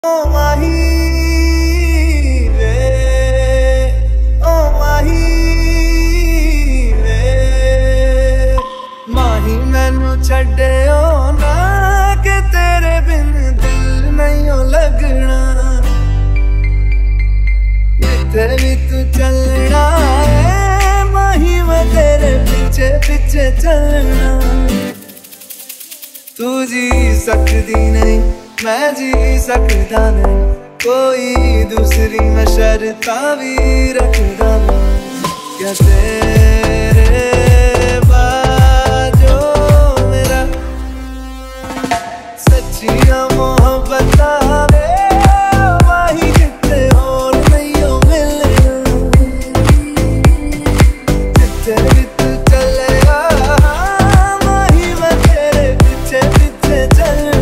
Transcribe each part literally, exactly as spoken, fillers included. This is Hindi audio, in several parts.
ओ माही वे ओ माही वे माही मैनू छड्डियो ना कि तेरे बिन दिल नहीं लगना। जिथे भी तू चलना है माही मैं तेरे पीछे पीछे चलना। तू जी सकती नहीं मैं जी सकता नहीं, कोई दूसरी मैं शर्ता भी रखता नहीं। क्या तेरे बाजो मेरा सच्चियां मोहब्बत वे माही किते और नहीं हो मिलना। जिथे भी तू चलेगा माही मैं तेरे पीछे पीछे चलना।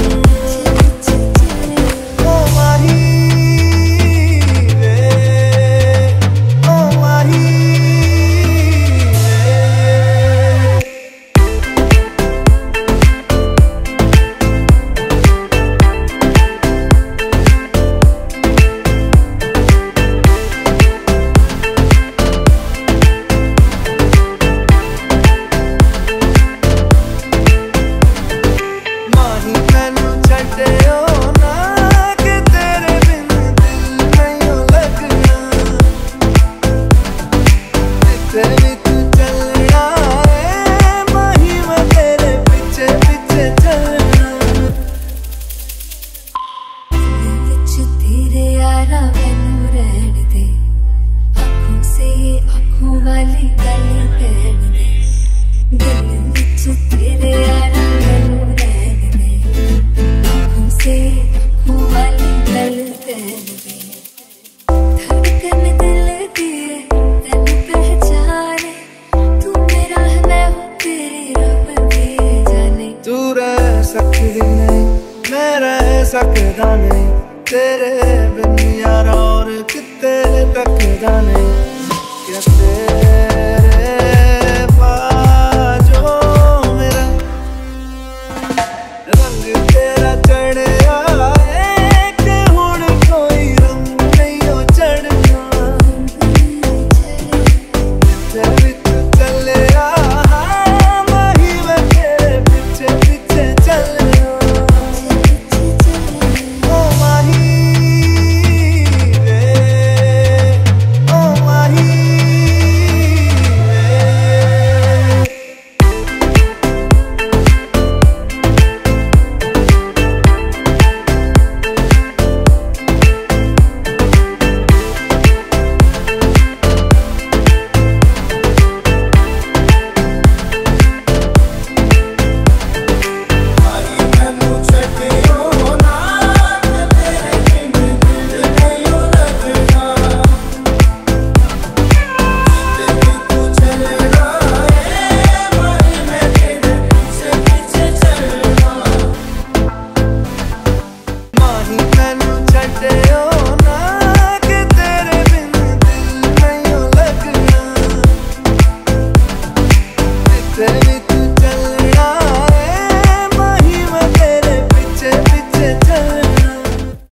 मैं रह सकता नहीं तेरे बिन यार और किते तकदा नहीं। क्या तेरे